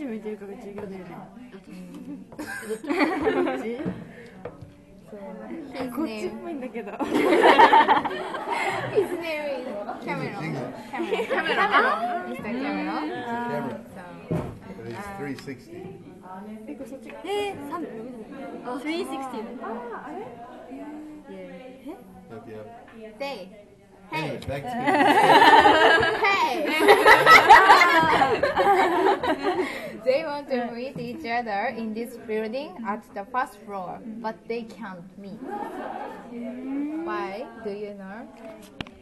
ち向いてるかが重要だよね。 So, こっちっぽいんだけど。 his name is Cameron. Cameron. Mr. Cameron. Camera. So, But it's 360. 360. Yep, yep. they, Anyway, hey, back to hey. They want to meet each other in this building at the first floor, but they can't meet. Why? Do you know?